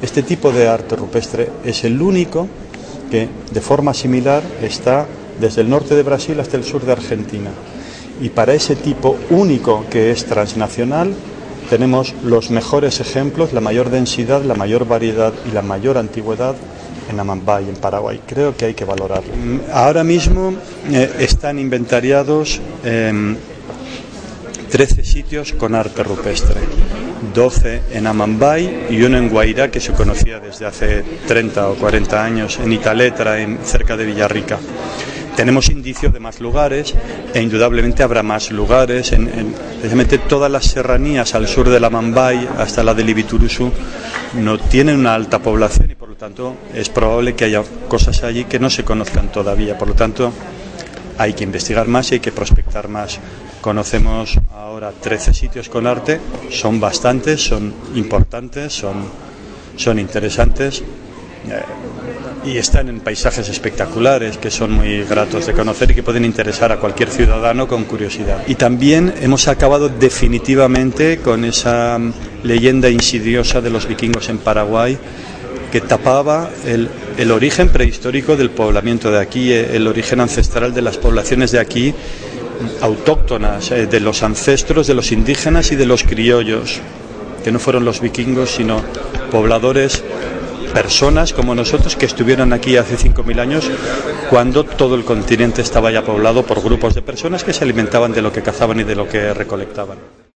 Este tipo de arte rupestre es el único que de forma similar está desde el norte de Brasil hasta el sur de Argentina. Y para ese tipo único que es transnacional tenemos los mejores ejemplos, la mayor densidad, la mayor variedad y la mayor antigüedad en Amambay, en Paraguay. Creo que hay que valorarlo. Ahora mismo están inventariados 13 sitios con arte rupestre, 12 en Amambay y uno en Guairá, que se conocía desde hace 30 o 40 años, en Italetra, cerca de Villarrica. Tenemos indicios de más lugares e indudablemente habrá más lugares. Precisamente todas las serranías al sur del Amambay hasta la del Ibiturusu no tienen una alta población y por lo tanto es probable que haya cosas allí que no se conozcan todavía. Por lo tanto hay que investigar más y hay que prospectar más. Conocemos ahora 13 sitios con arte, son bastantes, son importantes, son interesantes y están en paisajes espectaculares que son muy gratos de conocer y que pueden interesar a cualquier ciudadano con curiosidad. Y también hemos acabado definitivamente con esa leyenda insidiosa de los vikingos en Paraguay que tapaba el origen prehistórico del poblamiento de aquí, el origen ancestral de las poblaciones de aquí, autóctonas, de los ancestros, de los indígenas y de los criollos, que no fueron los vikingos, sino pobladores, personas como nosotros que estuvieron aquí hace 5.000 años, cuando todo el continente estaba ya poblado por grupos de personas que se alimentaban de lo que cazaban y de lo que recolectaban.